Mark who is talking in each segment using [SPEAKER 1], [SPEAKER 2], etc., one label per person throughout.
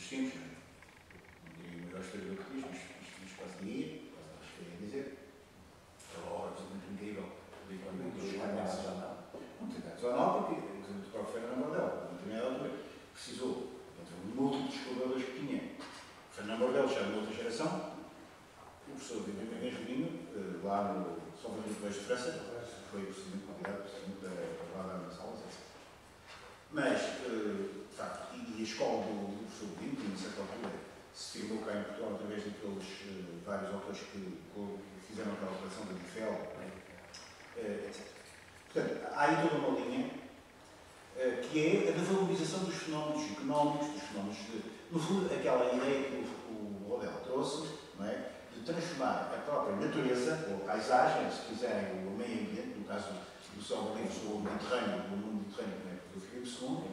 [SPEAKER 1] desses tempos, não diria o melhor historiador que diz, mas quase diria, quase acho que ia dizer, aquela obra absolutamente incrível, do economia dos espanhóis. Não tem nada só não, porque o próprio Fernando Bordel, na determinada altura, precisou, entre um múltiplo de colaboradores que tinha. Fernando Bordel já de outra geração, o professor de Benjamin, lá no São Francisco de França, foi precisamente convidado para lá na sala, etc. Mas, de facto, e a escola do professor Pinto, em certa altura, se firmou cá em Portugal através daqueles vários autores que fizeram aquela operação da Bifel, etc. Portanto, há aí toda uma linha que é a da valorização dos fenómenos económicos, dos fenómenos no fundo, aquela ideia que o Rodel trouxe, não é? De transformar a própria natureza, ou a paisagem, se quiserem, o meio ambiente, no caso do São Lourenço, ou o Mediterrâneo, do mundo mediterrâneo, como é do Filipe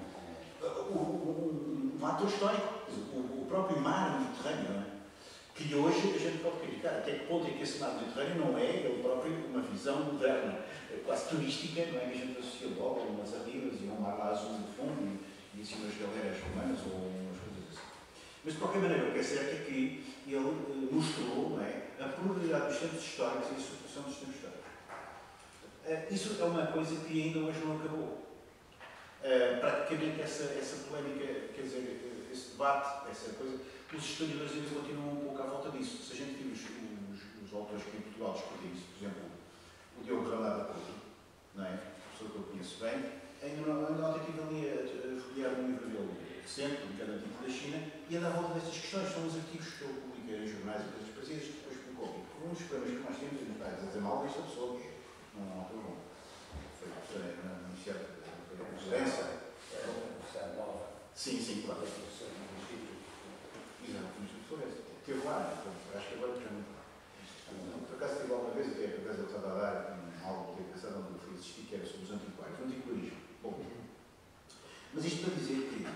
[SPEAKER 1] II, um ator histórico, o próprio mar Mediterrâneo, não é? Que hoje a gente pode criticar até que ponto é que esse mar Mediterrâneo não é ele próprio uma visão moderna, quase turística, não é? Que a gente associa logo a umas arribas e a um mar lá azul no fundo e assim umas galeras romanas ou umas coisas assim. Mas de qualquer maneira, o que é certo é que ele mostrou, não é, a pluralidade dos tempos históricos e a sucessão dos tempos históricos. Isso é uma coisa que ainda hoje não acabou. Praticamente essa polémica, quer dizer, esse debate, essa coisa, os historiadores ainda continuam um pouco à volta disso. Se a gente vir os autores que em Portugal discutem isso, por exemplo, o Diogo Ramada Couto, não é? Pessoa que eu conheço bem, ainda ontem estive ali a folhear um livro dele recente, publicado no Artigo da China, e anda à volta destas questões. São os artigos que eu publiquei em jornais e coisas parecidas que depois publicou. Um dos problemas que nós temos é a dizer mal desta pessoa, que não é muito bom. Foi na Universidade da Gerência. Sim, claro. Exato, mas foi esse. Teve lá, acho que agora já não. Por acaso teve alguma vez, até por acaso eu estava a dar algo de educação onde eu fui assistir, que era sobre os antiquários, o antiquarismo. Bom, mas isto para dizer que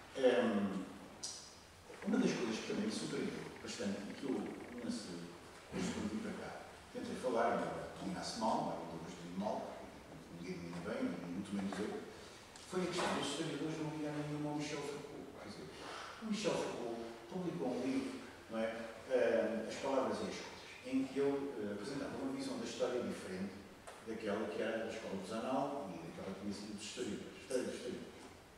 [SPEAKER 1] uma das coisas que também me surpreendeu bastante e que eu, nesse vir para cá, tentei falar, não me mal, não gostei mal, ninguém me bem, muito menos eu, foi a questão dos historiadores não ligarem nenhuma ao Michel Foucault. Quer dizer, o Michel Foucault publicou um livro, não é? As Palavras e as Coisas, em que ele apresentava uma visão da história diferente daquela que era da escola do Zanal e daquela que tinha sido dos historiadores, história dos historiadores.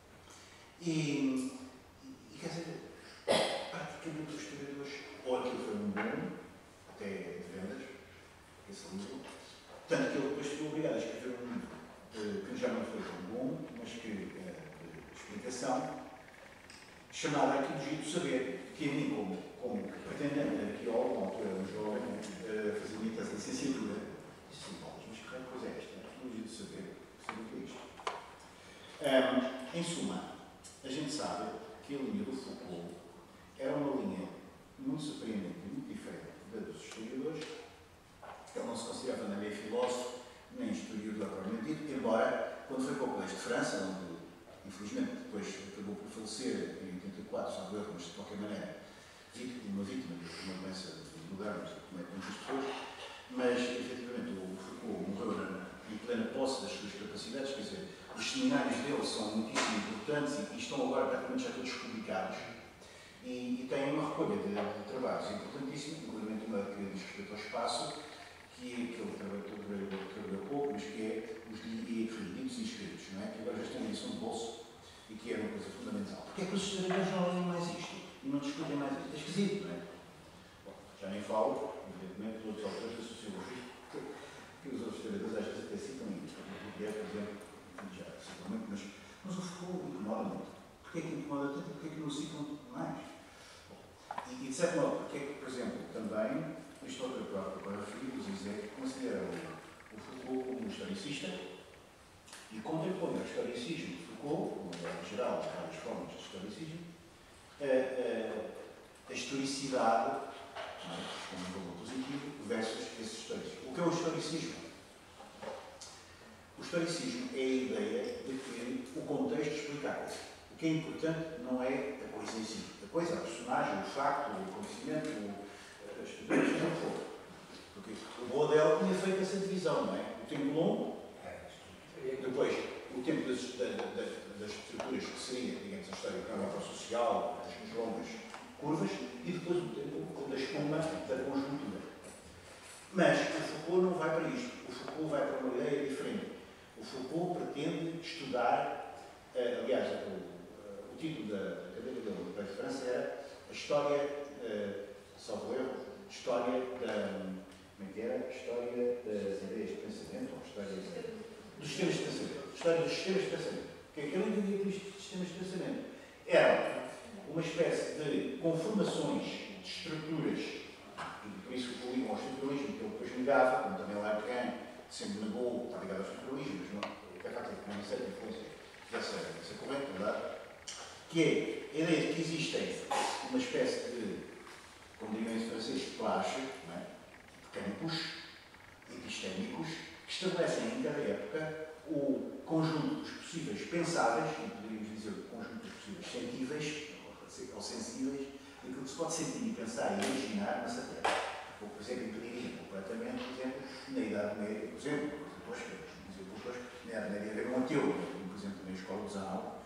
[SPEAKER 1] E quer dizer, praticamente os historiadores, ou aquilo foi um boom, até de vendas, esse livro, tanto que ele depois ficou obrigado a escrever um livro que já não foi tão bom, mas que de explicação, chamado Arqueologia do Saber, que a mim, como pretendente arqueólogo, na altura um jovem, fazia minha tese de licenciatura, disse assim, mas que coisa é esta? Arqueologia do Saber, o que é isto? Em suma, a gente sabe que a linha do Foucault era uma linha muito surpreendente e muito diferente da dos historiadores. Ele não se considerava nem filósofo, nem historiador propriamente dito, embora, quando foi para o Colégio de França, onde, infelizmente, depois acabou por falecer em 84, salvo erro, mas de qualquer maneira, uma vítima de uma doença moderna, como é que muitas pessoas, mas, efetivamente, o Foucault morreu em plena posse das suas capacidades, quer dizer, os seminários dele são muitíssimo importantes e estão agora praticamente já todos publicados. E tem uma recolha de trabalhos importantíssimos, inclusive uma que diz respeito ao espaço, que ele trabalhou pouco, mas que é os ditos e escritos, não é? Que agora já estão em edição de bolso e que é uma coisa fundamental. Porque é que os historiadores não leem mais isto e não discutem mais isto? É esquisito, não é? Bom, já nem falo, evidentemente, de outros autores da sociologia, que os outros historiadores às vezes até citam isso. O Pierre, por exemplo, já citam muito, mas o Foucault incomoda muito. Porquê é que incomoda tanto? Porquê é que não citam mais? E de certo modo, porque é que, por exemplo, também, isto é outra prova para referir, dizer, considera o Foucault como um historicista e contrapõe ao historicismo de Foucault, como em geral, várias formas de historicismo, a historicidade, como um valor positivo, versus esse historicismo. O que é o historicismo? O historicismo é a ideia de que o contexto explica a coisa. O que é importante não é a coisa em si. A coisa, a personagem, o facto, o acontecimento, as estruturas, seja o que for. Porque o Baudel tinha feito essa divisão, não é? O tempo longo, depois o tempo das estruturas que seria, digamos, a história económica social, as longas título da cadeira dele da França era a história, salvo erro, história da. Como é que era? História das ideias de pensamento, ou história dos sistemas de pensamento. História dos sistemas de pensamento. O que é que eu entendia por isto de sistemas de pensamento? Era uma espécie de conformações de estruturas, e por isso que eu ligo ao estruturalismo, que eu depois negava, como também Lacan sempre negou, está ligado ao estruturalismo, mas não, é facto que não é certa influência dessa corrente, verdade? Que é a ideia de que existem uma espécie de, como diriam em francês, plage, não é? De campos epistémicos que estabelecem em cada época o conjunto dos possíveis pensáveis, e poderíamos dizer o conjunto dos possíveis sentíveis, ou sensíveis, daquilo que se pode sentir e pensar e imaginar nessa terra. Ou, por exemplo, impediria completamente, por exemplo, na Idade Média, por exemplo, na Idade Média haver um ateu, por exemplo, na escola de Zanal,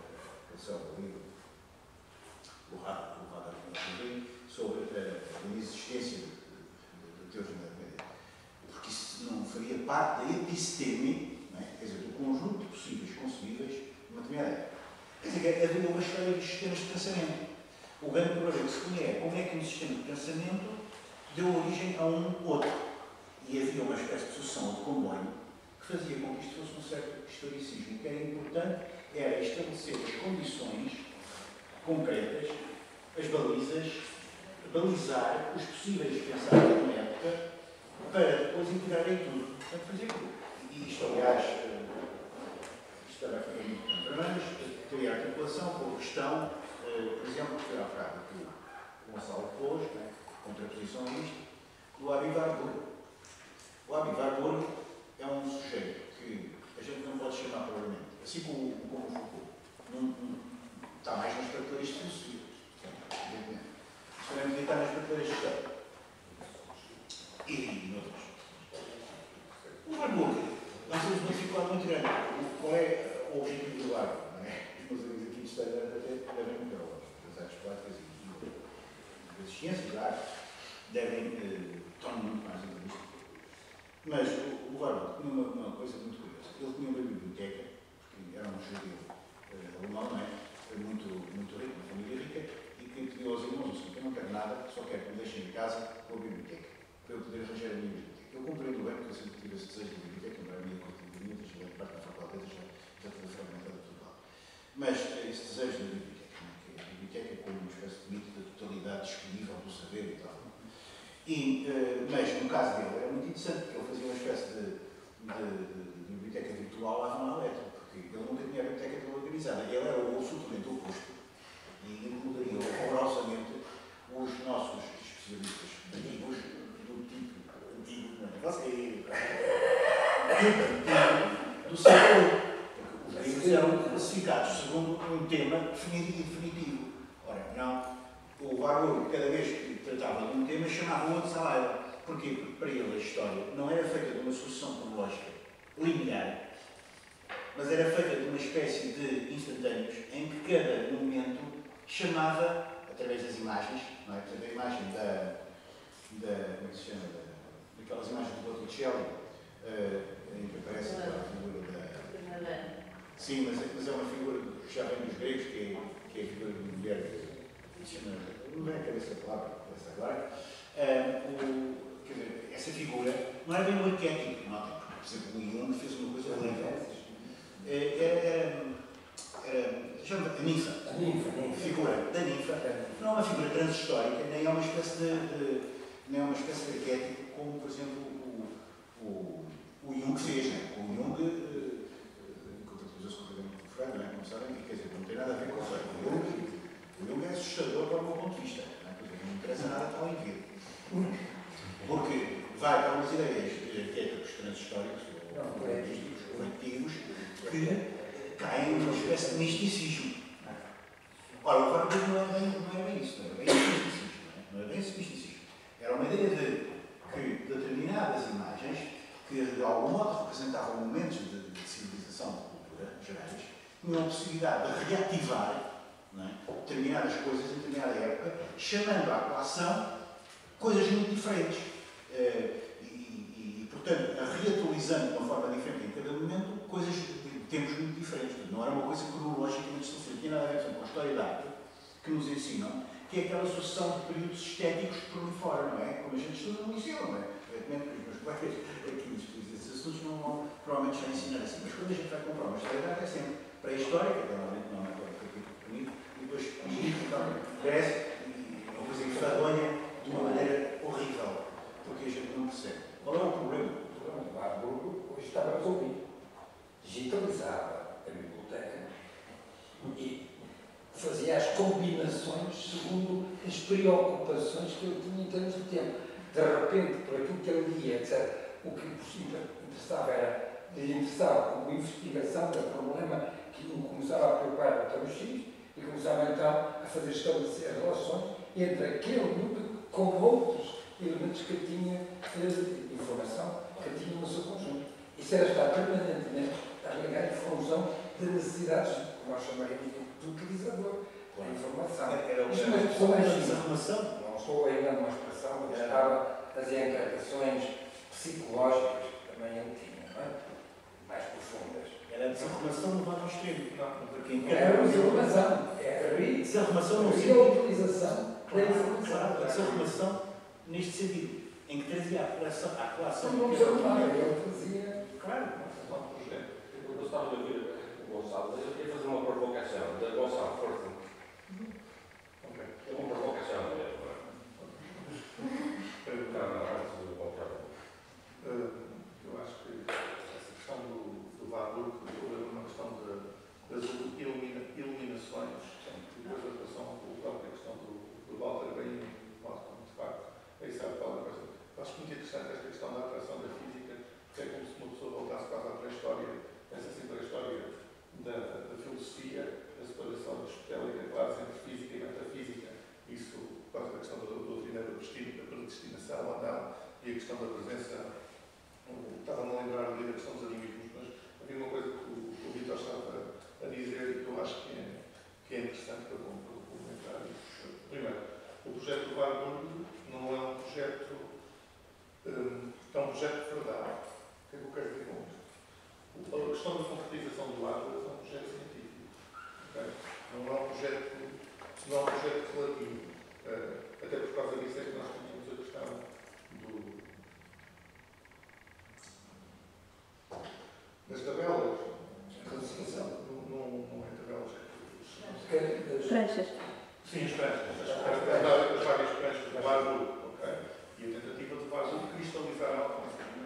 [SPEAKER 1] sobre a inexistência de ateus na Idade Média. Porque isso não faria parte da episteme, não é? Quer dizer, do conjunto de possíveis concebíveis de uma determinada época. Quer dizer, que havia uma história dos sistemas de pensamento. O grande problema que se põe é como é que um sistema de pensamento deu origem a um outro. E havia uma espécie de sucessão de comboio que fazia com que isto fosse um certo historicismo. O que era importante era estabelecer as condições concretas, as balizas, balizar os possíveis pensados de uma época para depois integrarem tudo. Portanto, fazer tudo. E isto, aliás, isto também foi muito importante. Mas teria articulação com a questão, por exemplo, que era a frase que o Gonçalo pôs, né, contraposição a isto, do Aby Warburg. O Aby Warburg é um sujeito que a gente não pode chamar provavelmente, assim como o Foucault, está mais nas prateleiras de filosofia. Isso também devia estar nas prateleiras de história. E noutras. O Warburg, nós temos uma dificuldade muito grande. Qual é o objetivo do Warburg? Os meus amigos aqui de história devem muito das artes plásticas e das ciências da arte devem tornar muito mais entrevista. Mas o Warburg tinha uma coisa muito curiosa. Ele tinha uma biblioteca, porque era um judeu alemão, não é? Muito rico, uma família rica, e que pediu aos irmãos assim: eu não quero nada, só quero que me deixem em casa com a biblioteca, para eu poder arranjar a minha biblioteca. Eu compreendo bem, porque eu sempre tive esse desejo de biblioteca, embora a minha cotidianidade, deixa eu parte da faculdade, já toda fragmentada tudo lá. Mas esse desejo da biblioteca, que é a biblioteca como uma espécie de mito da totalidade disponível do saber e tal. Mas no caso dele era muito interessante, porque ele fazia uma espécie de biblioteca virtual lá na letra, porque ele nunca tinha a biblioteca toda organizada. Ele era absolutamente oposto e incomodaria horrorosamente os nossos especialistas antigos, do tipo antigo, não é? Do século. Porque os livros eram classificados segundo um tema definitivo. Ora, não. O Warburg, cada vez que tratava de um tema, chamava o outro salaire. Porquê? Porque para ele a história não era feita de uma sucessão cronológica linear, mas era feita de uma espécie de instantâneos em que cada momento chamava, através das imagens, não é? Portanto, a imagem como é que se chama? Daquelas imagens do Botticelli, em que aparece aquela figura da... Sim, mas é uma figura que já vem dos gregos, que é a figura de uma mulher. Não vem à cabeça a palavra, essa agora. Quer dizer, essa figura não era bem um arquétipo, notem, por exemplo, o Jung fez uma coisa legal. Chama a ninfa. A figura da ninfa não é uma figura transhistórica, nem é uma espécie de arquétipo, como, por exemplo, o Jung fez. Né? O Jung, compatibilizou-se completamente com o Freud, não é? Como sabem, quer dizer, não tem nada a ver com o Freud. O Jung é assustador para o meu ponto de vista. Não interessa nada para o indivíduo. Porque vai para umas ideias arquétipos transhistóricos, ou coletivos, que caem numa espécie de misticismo. Ora, o Warburg não é bem isso. Não é bem esse misticismo. Não é bem esse misticismo. Era uma ideia de que determinadas imagens, que de algum modo representavam momentos de civilização, de cultura, gerais, tinham a possibilidade de reativar, não é, determinadas coisas em determinada época, chamando à coação coisas muito diferentes. Portanto, reatualizando de uma forma diferente em cada momento coisas tempos muito diferentes. Não era uma coisa cronologicamente estabelecida. Tinha nada a ver com a história da arte, que nos ensinam, que é aquela sucessão de períodos estéticos por ali fora, não é? Como a gente estuda no liceu, não é? Evidentemente que os meus colegas aqui esses assuntos não vão provavelmente já ensinar assim, mas quando a gente vai comprar uma história da arte é sempre pré-histórica, que normalmente não é uma coisa bonita, e depois cresce e uma coisa enfadonha de uma maneira horrível, porque a gente não percebe. Qual é o problema?
[SPEAKER 2] O problema do Warburg hoje estava resolvido. Digitalizava a biblioteca e fazia as combinações segundo as preocupações que ele tinha em termos de tempo. De repente, por aquilo que ele lia, etc., o que lhe interessava como investigação do problema que o começava a preocupar o Dr. X e começava então a fazer estabelecer relações entre aquele núcleo com outros elementos que tinha de informação, que tinha no seu conjunto. Isso era estar permanentemente a ligar em função de necessidades, como nós chamaríamos do utilizador, da informação.
[SPEAKER 1] Isto é uma desarrumação.
[SPEAKER 2] Não estou ainda numa expressão, mas estava a fazer encartações psicológicas que também ele tinha, não é? Mais profundas.
[SPEAKER 1] Era a desarrumação levada ao extremo.
[SPEAKER 2] Não era a desarrumação, era a
[SPEAKER 1] desarrumação no
[SPEAKER 2] reutilização da informação.
[SPEAKER 1] A desarrumação neste sentido, em que trazia a coação.
[SPEAKER 2] Não desarrumava, ele fazia.
[SPEAKER 1] Claro.
[SPEAKER 3] Eu gostava de ouvir o Gonçalo, mas eu queria fazer uma provocação. Gonçalo, força. Ok. É uma provocação mesmo.
[SPEAKER 4] Eu acho que essa questão do Warburg, é uma questão das iluminações, e depois a relação com a própria questão do Walter Benjamin, de facto, é isso é tal coisa. Eu acho muito interessante esta questão da atração da física, que é como se uma pessoa voltasse quase à pré-história, essa sempre a história da filosofia, da separação aristotélica, claro, entre física e metafísica, isso por causa da questão da doutrina da predestinação ou não, e a questão da presença. Estava-me a lembrar ali da questão dos animismos, mas havia uma coisa que o Vitor estava a dizer e que eu acho que é interessante para comentar. Primeiro, o projeto do Warburg não é um projeto, é um projeto de verdade. O que é que eu quero dizer com isto? A questão da concretização do Atlas é um projeto científico. Okay? Não é um projeto relativo. Até por causa disso é que nós tínhamos a questão das tabelas. Não é tabelas.
[SPEAKER 5] Pranchas.
[SPEAKER 4] Sim, as pranchas. As várias pranchas do Warburg. Okay? E a tentativa do Warburg cristalizar algo.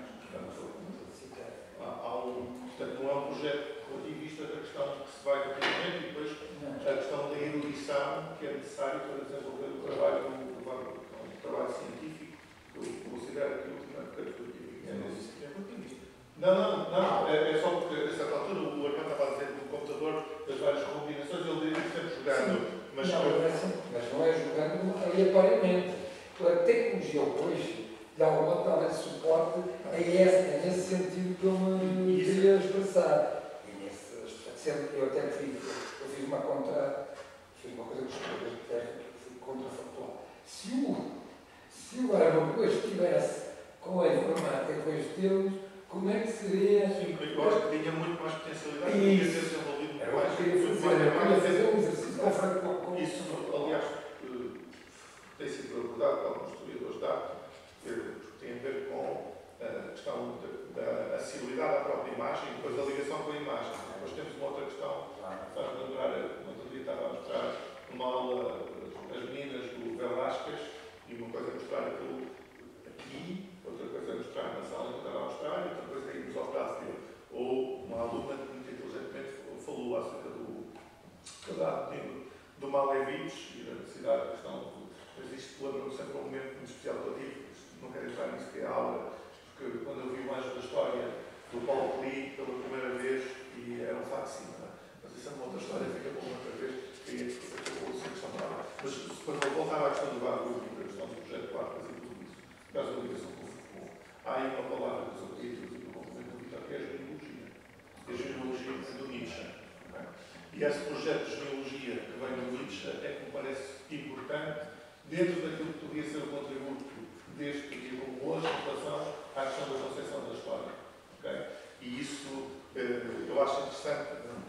[SPEAKER 4] Portanto, não é um projeto relativista da questão que se vai rapidamente e depois a questão da erudição que é necessária para desenvolver o trabalho do Warburg. Um trabalho científico que eu considero que ultimamente é relativista. Não. É só porque, a certa altura, o Armando estava a dizer do computador das várias combinações, ele diria sempre jogando. Mas
[SPEAKER 2] não é jogando aleatoriamente. A tecnologia hoje, de algum modo, dá suporte a nesse sentido que eu me queria expressar. E eu até fiz uma coisa que fui contrafactual. Se o Armando estivesse com a informática, com os termos, como é que seria?
[SPEAKER 4] Sim, eu acho que tinha muito mais potencialidade
[SPEAKER 2] para
[SPEAKER 4] ter desenvolvido
[SPEAKER 2] muito mais. Eu fazer um exercício com
[SPEAKER 4] isso, aliás, tem sido abordado por alguns historiadores da arte, que tem a ver com a questão da acessibilidade à própria imagem e depois da ligação com a imagem. Depois temos uma outra questão, faz lembrar, no outro dia estava a mostrar uma aula as meninas do Velázquez e uma coisa a mostrar aquilo aqui, outra coisa a mostrar na sala que estava a mostrar e outra coisa a irmos ao braço dele. Ou uma aluna que muito inteligentemente falou acerca do Malevich e da necessidade da questão mas isto lembra-me sempre um momento muito especial que eu tive, não quero entrar nisso que é a aula, porque quando eu vi o Anjo da História do Paulo Klee pela primeira vez, e era um facsímile, mas isso é uma outra história, fica para uma outra vez, e acabou sem questão de nada. Mas quando eu voltava à questão do Warburg e da questão do projeto do Atlas e tudo isso, por causa da ligação com há aí uma palavra dos subtítulos e do complemento do Vitor, que é a genealogia. A genealogia do Nietzsche. Okay? E esse projeto de genealogia que vem do Nietzsche é que me parece importante dentro daquilo que podia ser o contributo deste dia como hoje em relação à questão da concepção da história. Okay? E isso eu acho interessante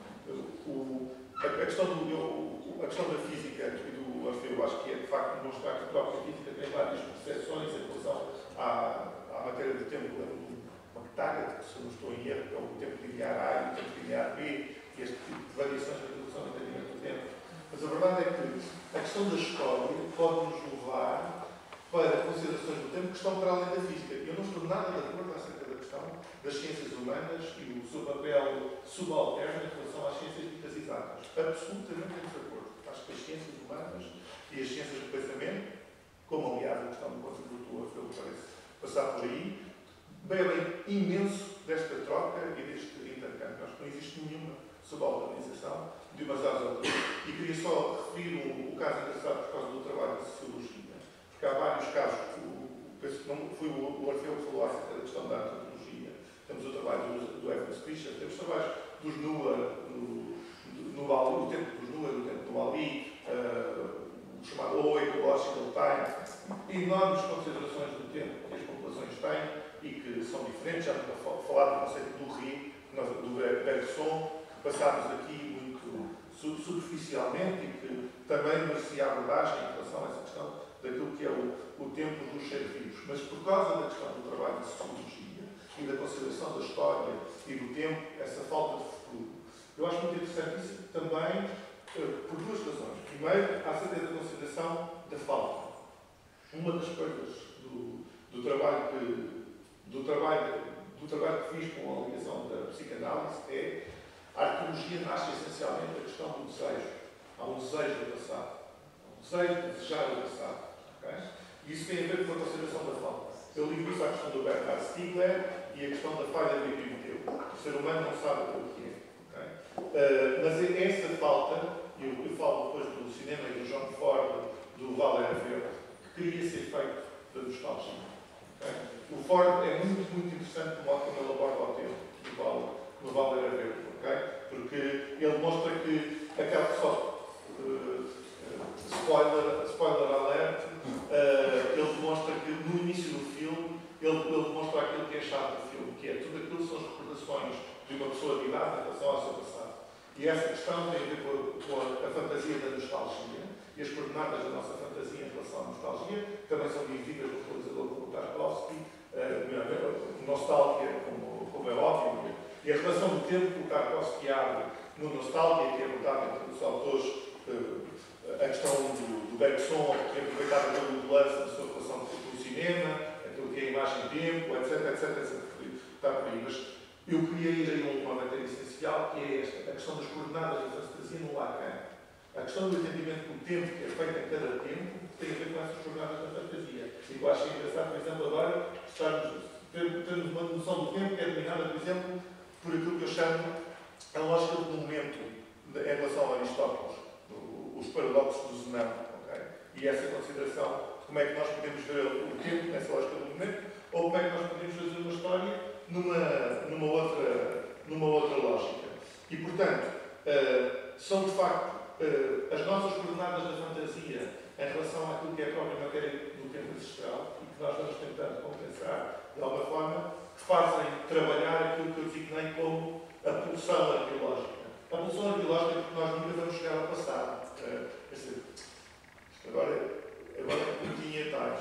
[SPEAKER 4] a questão da física e do Orfeu. Eu acho que é de facto demonstrar que a própria física tem várias percepções em relação à matéria do tempo. Uma McTaggart, se não estou em erro, é o tempo linear A e o tempo linear B, e este tipo de variações da redução no entendimento do tempo. Mas a verdade é que a questão da história pode nos levar para considerações do tempo que estão para além da física. Eu não estou nada de acordo acerca da questão das ciências humanas e o seu papel subalterno em relação às ciências ditas exatas. Absolutamente em desacordo. Acho que as ciências humanas e as ciências do pensamento, como aliás a questão do contributo do Orfeu parece passar por aí, bebem imenso desta troca e deste intercâmbio. Acho que não existe nenhuma subalternização de umas às outras. E queria só referir um caso engraçado por causa do trabalho de sociologia, porque há vários casos, penso que não foi o Orfeu que falou acerca da questão da antropologia. Temos o trabalho do Evans Fischer, temos trabalhos dos Nuer, o tempo dos Nuer, o tempo do Ali, o chamado O Ecological Time, enormes considerações do tempo que as populações têm e que são diferentes. Já estou a falar do conceito do Ri, do Bergson, que passámos aqui muito superficialmente e que também merecia abordagem em relação a essa questão daquilo que é o tempo dos seres vivos. Mas por causa da questão do trabalho de sociologia e da consideração da história e do tempo, essa falta de futuro, eu acho muito interessante isso também por duas razões. Primeiro, há certeza da consideração da falta. Uma das coisas do trabalho que fiz com a ligação da psicanálise é a arqueologia nasce essencialmente da questão do desejo. Há um desejo do passado. Um desejo de desejar o passado. Okay? E isso tem a ver com a consideração da falta. Eu ligo isso à questão do Bernhard Stiegler e a questão da falha do Epimeteu. O ser humano não sabe aquilo que é. Okay? Mas essa falta, eu falo depois do cinema e do John Ford, do Valéry Verde, que queria ser feito da nostalgia. Okay? O Ford é muito, muito interessante o modo como ele aborda o tempo no Valéry Verde. Okay? Porque ele mostra que aquela só spoiler alert, ele demonstra que no início do filme ele demonstra aquilo que é chato do filme, que é tudo aquilo que são as recordações de uma pessoa de idade em relação ao seu passado. E essa questão tem a ver com a fantasia da nostalgia e as coordenadas da nossa fantasia em relação à nostalgia, que também são divididas no realizador como Tarkovsky, nostalgia, como é óbvio, e a relação do tempo que o Tarkovsky abre no Nostalgia, que é abordado entre os autores, a questão do Bergson, que é aproveitada pelo Deleuze na sua relação com o cinema, aquilo que é a imagem-tempo, etc. Está por aí. Mas eu queria ir a uma matéria essencial, que é esta, a questão das coordenadas da fantasia no Lacan. A questão do entendimento do tempo que é feito em cada tempo tem a ver com essas coordenadas da fantasia. E eu acho engraçado, por exemplo, agora termos uma noção do tempo que é dominada, por exemplo, por aquilo que eu chamo a lógica do momento em relação a Aristóteles, os paradoxos do Zenão. Okay? E essa consideração, como é que nós podemos ver o tempo nessa lógica do momento, ou como é que nós podemos fazer uma história numa outra lógica. E, portanto, são de facto as nossas coordenadas da fantasia em relação àquilo que é a própria matéria do tempo ancestral e que nós vamos tentando compensar de alguma forma, que fazem trabalhar aquilo que eu designei como a pulsão arqueológica. A pulsão arqueológica é porque nós nunca vamos chegar ao passado. Agora é um pouquinho em atalhos.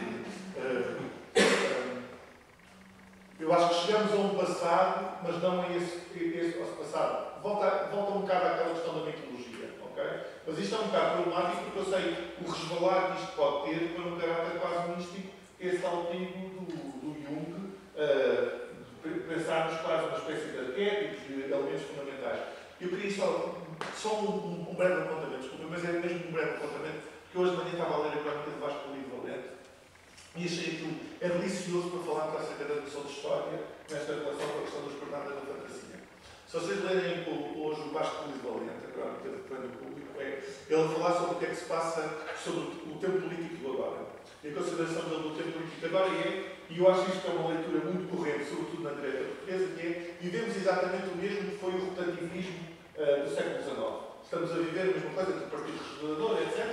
[SPEAKER 4] Eu acho que chegamos a um passado, mas não a esse passado. Volta um bocado àquela questão da mitologia, ok? Mas isto é um bocado problemático porque eu sei o resvalar que isto pode ter para um caráter quase místico, que é esse altivo do Jung, pensarmos quase uma espécie de arquétipos, de elementos fundamentais. Eu queria só um breve apontamento, desculpa, mas é mesmo um breve apontamento, porque hoje de manhã estava a ler a crónica de Vasco Polivalente e achei aquilo delicioso para falar para acerca da noção de história nesta relação com a questão das coordenadas da fantasia. Se vocês lerem hoje o Vasco Polivalente, a crónica de Plano Público, ele a falar sobre o que é que se passa sobre o tempo político do agora. E a consideração dele do tempo político agora e eu acho isto é uma leitura muito corrente, sobretudo na direita portuguesa, que é, vivemos exatamente o mesmo que foi o rotativismo do século XIX. Estamos a viver a mesma coisa que o Partido Restaurador, etc.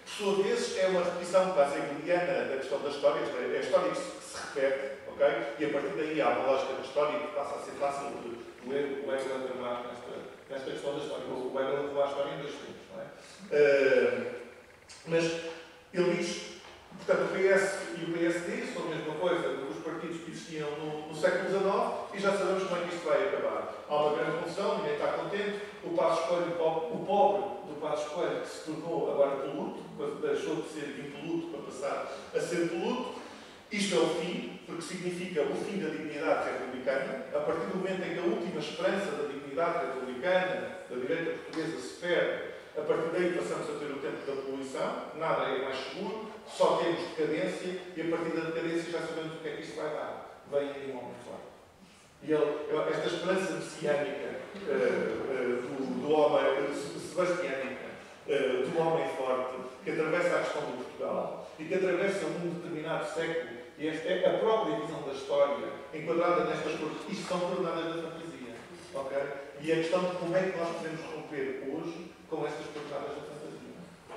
[SPEAKER 4] Por sua vez, é uma repetição quase hegeliana da questão da história, isto é a história que se repete, ok? E a partir daí há uma lógica da história que passa a ser fácil de ler o Hegel tramar nesta questão da história. O Hegel levou a história em 2 tempos, não é? Mas ele diz, portanto, o PS e o PSD são a mesma coisa dos partidos que existiam no século XIX e já sabemos como é que isto vai acabar. Há uma grande confusão, ninguém está contente. O Passos Coelho, o pobre do Passos Coelho, que se tornou agora poluto, deixou de ser impoluto para passar a ser poluto. Isto é o fim, porque significa o fim da dignidade republicana. A partir do momento em que a última esperança da dignidade republicana, da direita portuguesa, se perde, a partir daí passamos a ter o tempo da poluição, nada é mais seguro, só temos decadência e a partir da decadência já sabemos o que é que isto vai dar. Vem aí um homem forte. E esta esperança messiânica do homem, sebastiânica, do homem forte, que atravessa a questão do Portugal e que atravessa um determinado século, e esta é a própria visão da história, enquadrada nestas coisas. Isto são coordenadas da fantasia. Okay? E a questão de como é que nós podemos romper hoje com estas coordenadas da fantasia.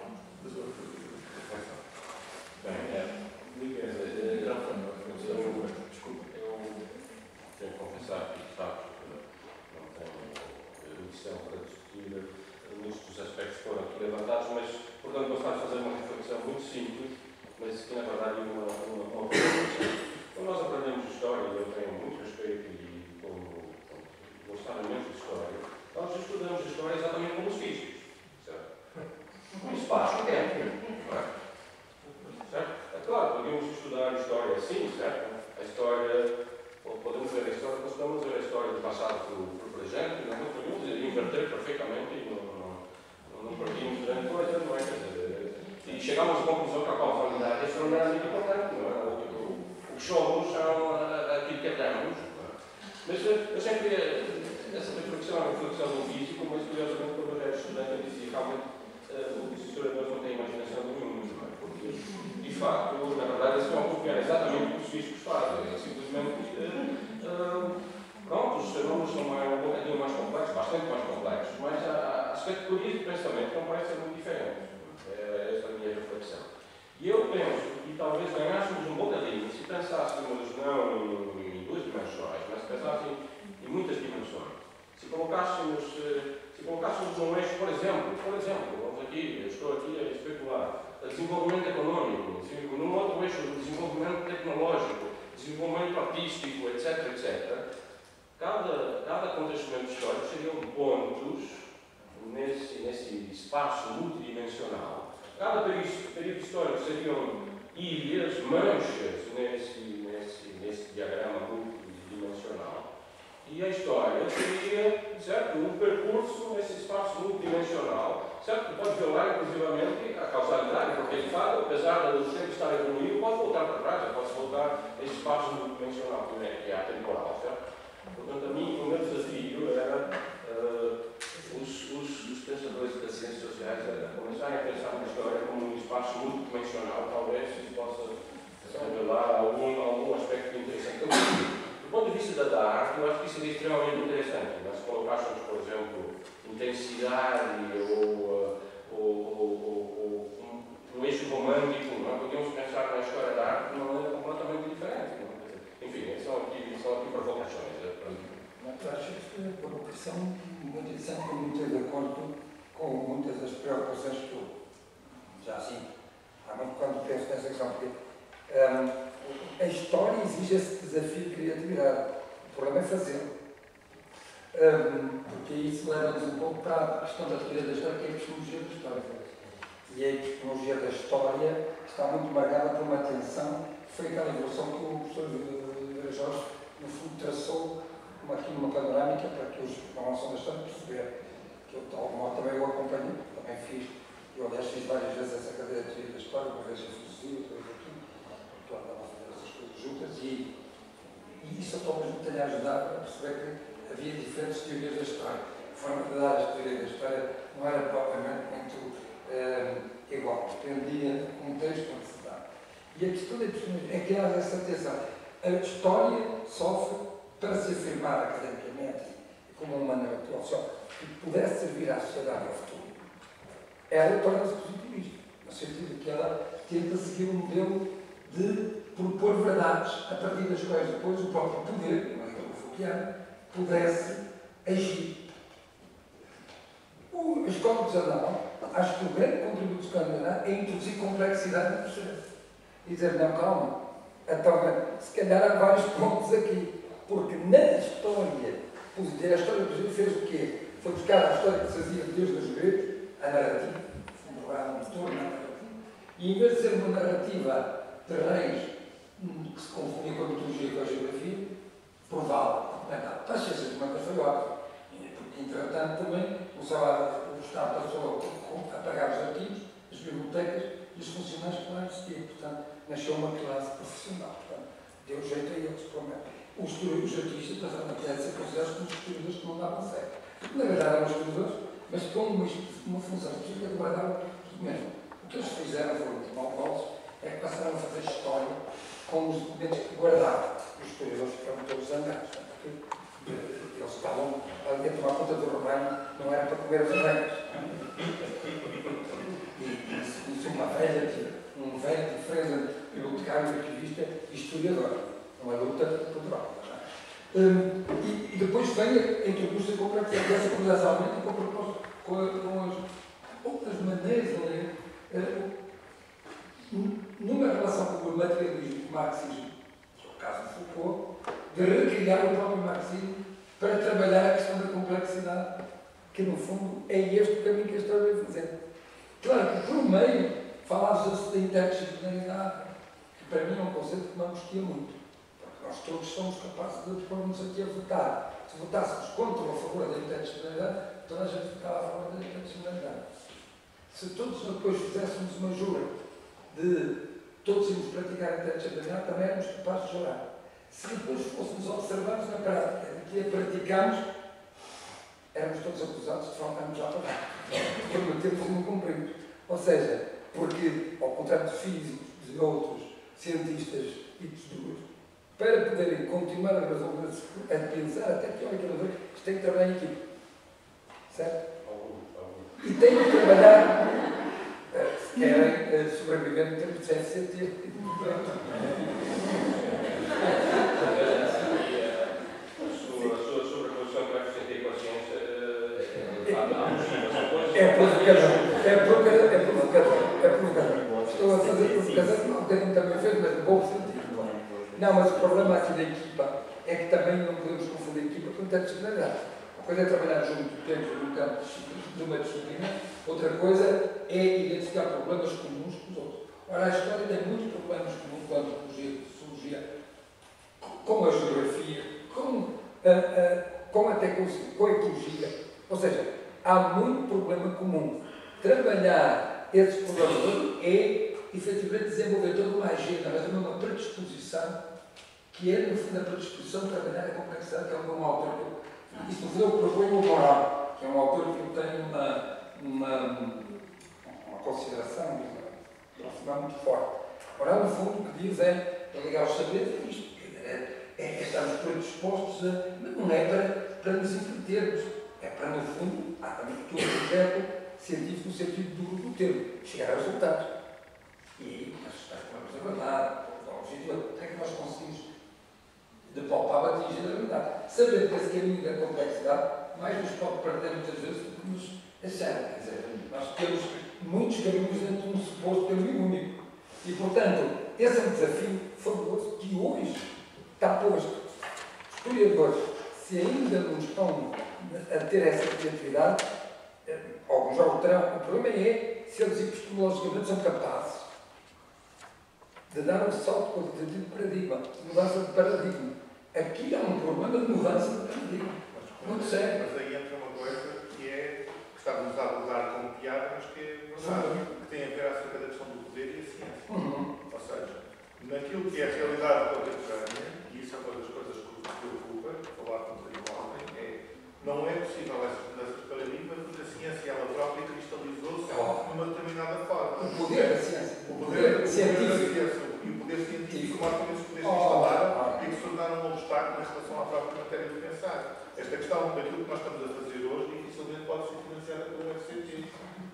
[SPEAKER 3] Eu tenho que confessar que, de facto, não tenho erudição para discutir muitos dos aspectos que foram aqui levantados, mas, portanto, gostaria de fazer uma reflexão muito simples, mas que, na verdade, é uma reflexão. Quando nós aprendemos história, e eu tenho muito respeito e gostava muito de história, nós estudamos a história exatamente como os físicos, certo? Um espaço e tempo, não é? Certo? É claro, podemos estudar a história assim, certo? A história, podemos ver a história, podemos ver a história do passado para o presente, não podemos inverter perfeitamente e não partimos de grande coisa, não é? E chegamos à conclusão que a conformidade é extraordinariamente importante, não é? O que somos são aquilo que temos. Mas eu sempre, essa reflexão é uma reflexão do físico, mas curiosamente, quando eu era estudante, eu dizia realmente os historiadores não têm imaginação nenhuma, porque, de facto, na verdade, eles estão a copiar exatamente o que os físicos fazem. Simplesmente, pronto, os fenómenos são um bocadinho mais complexos, bastante mais complexos, mas as categorias de pensamento não parecem muito diferentes. Esta é a minha reflexão. E eu penso que talvez ganhássemos um bocadinho se pensássemos não em 2 dimensões, mas se pensássemos em muitas dimensões. Se colocássemos num eixo, por exemplo, vamos aqui, eu estou aqui a especular, desenvolvimento econômico, num outro eixo, desenvolvimento tecnológico, desenvolvimento artístico, etc, etc. Cada acontecimento histórico seriam pontos nesse espaço multidimensional. Cada período histórico seriam ilhas, manchas nesse diagrama multidimensional. E a história seria, certo, um percurso nesse espaço multidimensional, certo? Que pode violar, inclusivamente, a causalidade, porque de fato, apesar do tempo estar evoluído, pode voltar para trás, pode voltar a esse espaço multidimensional que é atemporal, certo? Portanto, a mim, o meu desafio era os pensadores das ciências sociais começarem a pensar na história como um espaço multidimensional, talvez isso possa revelar algum aspecto interessante. Do ponto de vista da arte, eu acho que isso seria extremamente interessante. Nós colocássemos, por exemplo, intensidade ou um eixo romântico, não podíamos pensar na história da arte de uma maneira completamente diferente. Não? Enfim, são aqui provocações.
[SPEAKER 2] Eu acho que é uma provocação muito interessante, muito de acordo com muitas das preocupações que eu já assim, há muito quando penso nessa questão, porque a história exige esse desafio de criatividade. O problema é fazê-lo. Porque isso leva-nos um pouco para a questão da teoria da história, que é a epistemologia da história. E a epistemologia da história está muito marcada por uma tensão, que foi aquela evolução que o professor Jorge, no fundo, traçou aqui numa panorâmica para que os que não são da história perceberem. Que eu, de algum modo, também o acompanhei, também fiz. Eu, aliás, fiz várias vezes essa cadeira de teoria da história, uma vez em filosofia, outra vez aqui, porque eu andava a fazer essas coisas juntas, e isso talvez me tenha ajudado a perceber que havia diferentes teorias da história. A forma de dar as teorias da história não era propriamente muito igual, dependia do contexto onde se dá. E a questão da epistemologia é que há essa tensão. A história sofre para se afirmar academicamente como uma narrativa que pudesse servir à sociedade ao futuro. Ela torna-se positivista. sentido que ela tenta seguir um modelo de propor verdades a partir das quais depois o próprio poder, não é o Foucault, pudesse agir. A escola de Zadão, acho que o grande contributo de Scandinavia é introduzir complexidade no processo. E dizer, não, calma, então, se calhar há vários pontos aqui, porque na história positiva, a história positiva fez o quê? Foi buscar a história que se fazia desde os gregos, a narrativa, um motor na narrativa, e em vez de ser uma narrativa de reis que se confundia com a mitologia e com a geografia, prová-la, documentar. As ciências humanas foi ótimo, porque entretanto também o Estado passou a pagar os arquivos, as bibliotecas e os funcionários que lá existiam. Portanto, nasceu uma classe profissional. Portanto, deu jeito a eles, provavelmente. Os artistas passaram a ser considerados como historiadores que não davam certo. Na verdade, eram historiadores, mas com uma função específica de guardar tudo mesmo. O que eles fizeram foi, os malvados, é que passaram a fazer história com os documentos que guardavam. Os historiadores ficaram todos zangados, porque eles estavam ali a tomar conta do rebanho, não era para comer os rebanhos. E isso é uma velha diferença bibliotecário, arquivista e historiador. Uma luta cultural. E depois vem a introduzir com a cruzação com as outras maneiras de ler, numa relação com o materialismo, o marxismo, que é o caso de Foucault, de recriar o próprio marxismo para trabalhar a questão da complexidade, que no fundo é este o caminho que a história vai fazer. Claro que por meio falava-se da interdisciplinaridade, que para mim é um conceito que me angustia muito. Nós todos somos capazes de pôr-nos aqui a votar. Se votássemos contra ou a favor da interdisciplinaridade, toda a gente ficava a favor da interdisciplinaridade. Se todos depois fizéssemos uma jura de todos irmos praticar a interdisciplinaridade, também éramos capazes de jurar. Se depois fôssemos observados na prática de que a praticamos, éramos todos acusados de faltarmos à palavra. Prometemos e não cumprimos. Ou seja, porque, ao contrário de físicos e outros cientistas e teóricos, para poderem continuar a resolver, a pensar até que hora que isto tem que trabalhar em equipe. Certo? E tem que trabalhar, se querem sobreviver em termos de CFCT.
[SPEAKER 3] A sua sobreposição que vai sentir com a ciência
[SPEAKER 2] é provocador. Estou a fazer provocação, não tenho também feito, mas no bom sentido. Não, mas o problema aqui da equipa é que também não podemos confundir equipa com interdisciplinaridade. Uma coisa é trabalhar junto dentro do campo de uma disciplina, outra coisa é identificar problemas comuns com os outros. Ora, a história tem muitos problemas comuns com a antropologia, a sociologia, com a geografia, com a ecologia. Ou seja, há muito problema comum. Trabalhar esses problemas é efetivamente desenvolver toda uma agenda, mas também uma predisposição, que é, no fundo, a predisposição de trabalhar a complexidade, que é um autor que isto eu proponho o Moral, que é um autor que eu tenho uma consideração muito forte. Moral, no fundo, o que diz é ligar os saberes a isto, é estarmos predispostos a. Não é para nos entretermos, é para, no fundo, há também aqui um projeto científico no sentido do termo, chegar a resultados. E nós vamos aguardar, o objetivo é que nós conseguimos, de palpável, atingir a verdade. Sabendo que esse caminho da complexidade mais nos pode perder muitas vezes do que nos achar. Quer dizer, nós temos muitos caminhos dentro de um suposto caminho único. E, portanto, esse é um desafio fabuloso que hoje está posto. Os historiadores, se ainda não estão a ter essa criatividade, alguns já o terão. O problema é se eles epistemologicamente são capazes de dar um salto qualitativo de paradigma, de mudança de paradigma. Aqui há um problema de mudança de paradigma. Muito sério.
[SPEAKER 4] Mas aí entra uma coisa que é, que estávamos a abordar como piada, mas que é verdade, que tem a ver acerca da questão do poder e a ciência. Ou seja, naquilo que é a realidade contemporânea, e isso é uma das coisas que me preocupa, falar com o ontem, não é possível essas mudanças de paradigma porque a ciência ela própria cristalizou-se numa determinada forma.
[SPEAKER 2] O poder da ciência.
[SPEAKER 4] O poder científico. E o poder científico, mais ou menos, os poderes que instalaram e que se tornaram um obstáculo em relação à própria matéria do pensar. Esta questão daquilo que nós estamos a fazer hoje dificilmente pode ser financiada pelo FCT. E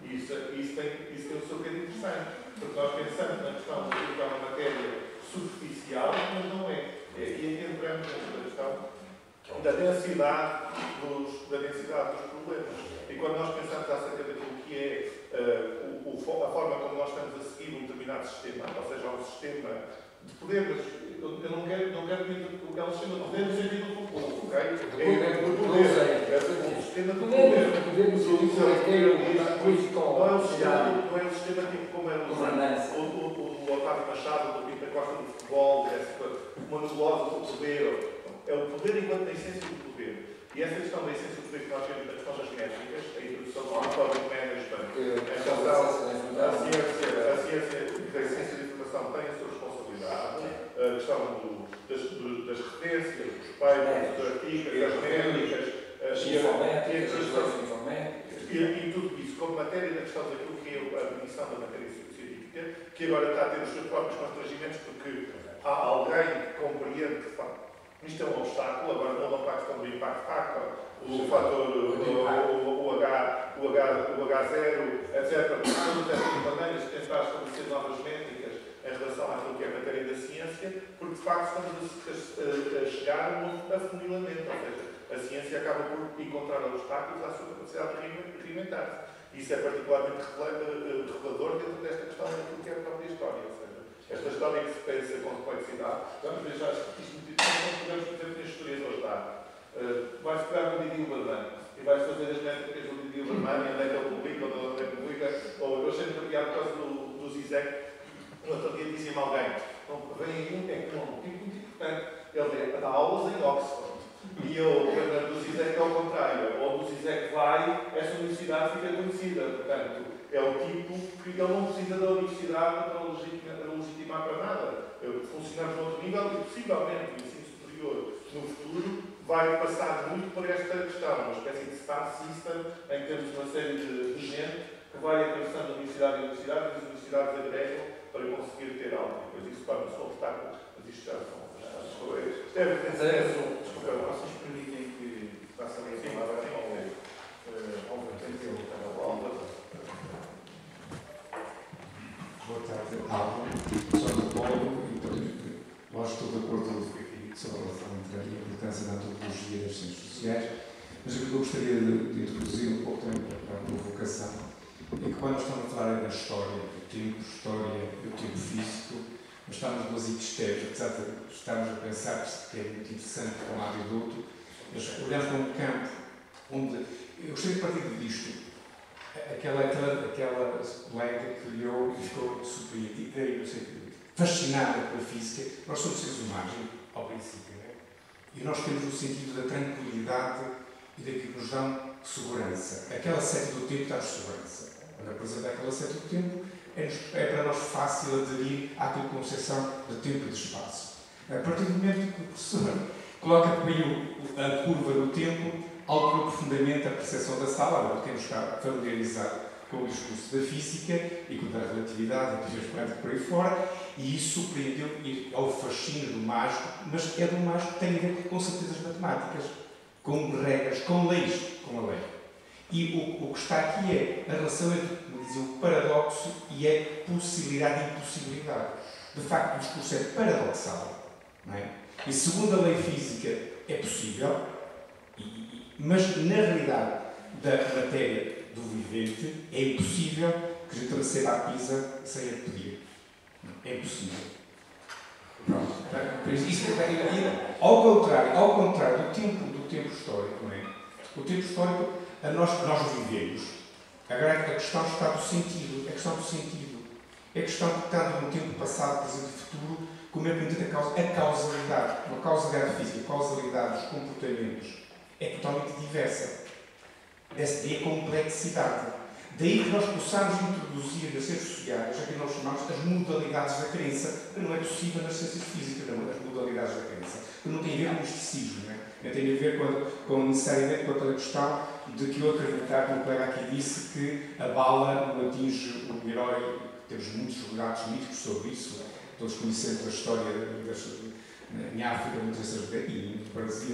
[SPEAKER 4] Isso tem o seu quê de interessante, porque nós pensamos na questão de que é uma matéria superficial, mas não é. E aqui entramos na questão da densidade dos problemas. E quando nós pensamos acerca daquilo que é a forma como nós estamos a seguir um determinado sistema, ou seja, um sistema de poderes, eu não quero dizer que é um sistema de poder no sentido do povo, ok? É o poder, é um sistema de poder. Não é um sistema tipo como é o Otávio Machado, do Pinto da Costa do futebol, uma nebulosa do poder. É o poder enquanto a essência do poder. E essa questão da essência do poder que nós temos nas questões das métricas, a introdução do Public Management, a ciência da essência da informação tem a sua responsabilidade, a questão das referências, dos papers, dos artigos, das métricas, e tudo isso, como matéria da questão daquilo que é a medição da matéria científica, que agora está a ter os seus próprios constrangimentos, porque há alguém que compreende que, de facto, isto é um obstáculo, agora não para a questão do impact factor, o fator, o H0, etc. Todas estas maneiras de tentar estabelecer novas métricas em relação àquilo que é a matéria da ciência, porque de facto estamos a chegar a afunilamento, ou seja, a ciência acaba por encontrar obstáculos à sua capacidade de reinventar-se. Isso é particularmente revelador dentro desta questão daquilo que é a própria história, ou seja, esta história que se pensa com complexidade. Vamos ver já isto não podemos dizer que a história hoje dá. Vais pegar no Didi Uberman e vais fazer as métricas do Didi Uberman e onde é que ele publica ou onde é que publica. Ou eu sempre criado por causa do Zizek. No outro dia dizia-me alguém: vem aí um tipo muito importante. Ele dá aulas em Oxford. E eu, do Zizek é ao contrário. Onde o Zizek vai, essa universidade fica conhecida. Portanto, é o tipo que ele não precisa da universidade para legitimar para nada. Funcionamos no outro nível e, possivelmente, o ensino superior no futuro vai passar muito por esta questão, uma espécie de star system em que temos uma série de gente que vai atravessando a universidade e as universidades agregam para conseguir ter algo. Depois isso torna-se um obstáculo, mas isto já são as coisas. Desculpa, vocês permitem que faça a minha palavra ao vertente e ao
[SPEAKER 6] Boa tarde, Alva. Sou antropólogo e, lógico, estou de acordo sobre a relação entre a importância da antropologia e das ciências sociais, mas eu gostaria de introduzir um pouco também para a provocação. É que quando estamos a falar da história, do tempo físico, nós estamos duas epistémias, apesar de estarmos a pensar que é muito interessante para um lado e do outro, mas olhamos para um campo onde, eu gostaria de partir disto. Aquela colega que olhou e ficou surpreendida e, não sei, fascinada pela física. Nós somos seres humanos, ao princípio, não é? E nós temos o sentido da tranquilidade e daquilo que nos dá segurança. Aquela seta do tempo dá-nos segurança. Quando apresenta aquela seta do tempo, é para nós fácil aderir àquela concepção de tempo e de espaço. A partir do momento que o professor coloca bem a curva do tempo, alterou profundamente a percepção da sala. Agora temos que estar familiarizado com o discurso da física e com a relatividade e depois quântico por aí fora, e isso surpreendeu ir ao fascínio do mágico, mas é do mágico que tem a ver com certezas matemáticas, com regras, com leis, com a lei. E o que está aqui é a relação entre, como dizia, o paradoxo e a possibilidade e impossibilidade. De facto, o discurso é paradoxal, não é? E segundo a lei física é possível, mas na realidade da matéria do vivente é impossível que a gente receba a pizza sem a pedir. É impossível. Pronto. Ao contrário do tempo histórico, não é? O tempo histórico, nós vivemos. Agora a questão está do sentido. A questão do sentido. É a questão que tanto no tempo passado, presente e futuro, como é que a causalidade. Uma causalidade física, a causalidade dos comportamentos é totalmente diversa. Daí a complexidade. Daí que nós possamos introduzir nas ciências sociais aquilo que nós chamamos as modalidades da crença, que não é possível nas ciências físicas, não, as modalidades da crença, que não tem a ver com o misticismo, não é? Tem a ver necessariamente com aquela questão de que eu acreditar, como o colega aqui disse, que a bala não atinge o herói. Temos muitos relatos míticos sobre isso, todos conhecendo a história em África, e no Brasil,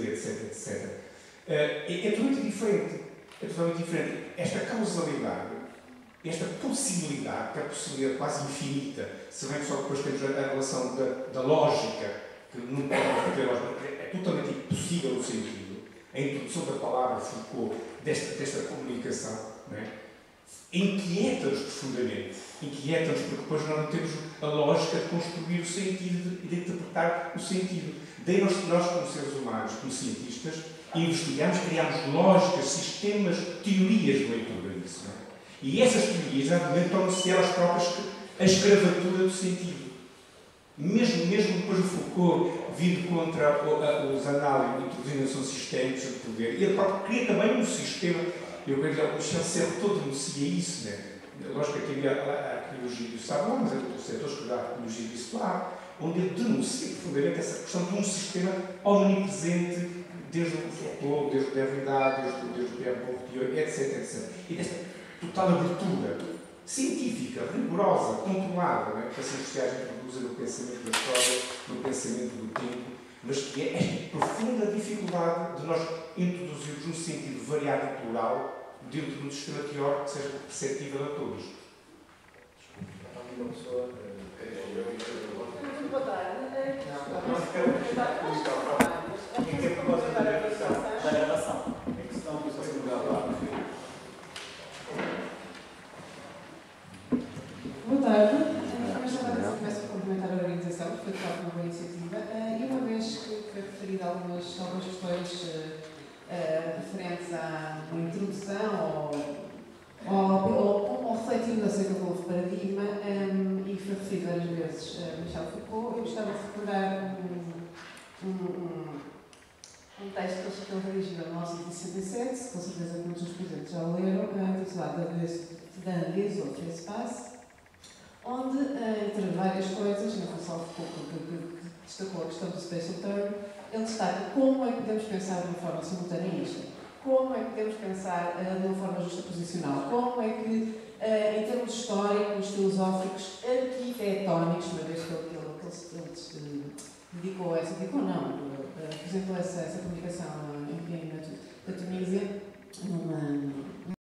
[SPEAKER 6] etc. É totalmente diferente. É totalmente diferente. Esta causalidade esta possibilidade, que é a possibilidade quase infinita, se bem que só depois temos a relação da lógica, que não podemos ter lógica, é totalmente impossível o sentido, a introdução da palavra Foucault, desta comunicação, não é? Inquieta-nos profundamente, inquieta-nos porque depois nós não temos a lógica de construir o sentido e de interpretar o sentido. Daí nós como seres humanos, como cientistas, investigamos, criamos lógicas, sistemas, teorias de leitura disso. Não é? E essas teorias, exatamente, tornam-se elas próprias a escravatura do sentido. Mesmo depois de Foucault vindo contra os análises, introduzindo a noção sistémica de poder, e ele próprio cria também um sistema. Eu creio que o Michel Serres todo denuncia isso, né? Lógico que havia a arqueologia do saber, mas o setor escreveu a arqueologia disso lá, onde ele denuncia profundamente essa questão de um sistema omnipresente, desde o Foucault, desde o Derrida, desde o Pierre Bourdieu, etc. E desta total abertura científica, rigorosa, controlada, né? Que as ciências sociais introduzem no pensamento da história, no pensamento do tempo, mas que é esta profunda dificuldade de nós introduzirmos um sentido variado e plural dentro de um sistema teórico que seja perceptível a todos.
[SPEAKER 7] Uma pessoa.
[SPEAKER 5] Boa tarde.
[SPEAKER 7] Nós queremos o que é que pode fazer da gravação? É que senão precisa ser gravado.
[SPEAKER 8] Boa tarde. Começo a cumprimentar a organização, que foi de facto uma boa iniciativa. E uma vez que foi referida algumas questões referentes à introdução ou refletindo acerca do novo paradigma, e foi referido várias vezes Michel Foucault, eu gostava de recordar um texto que ele redigiu em 1967, com certeza que muitos dos presentes já o leram, intitulado Dans les autres espaces, onde, entre várias coisas, não foi só Foucault que destacou a questão do spatial term, ele destaca como é que podemos pensar de uma forma simultânea isto, como é que podemos pensar de uma forma justaposicional, como é que, em termos históricos, filosóficos, arquitetónicos, uma vez que ele dedicou essa, apresentou essa comunicação em Pequeno da Tunísia, numa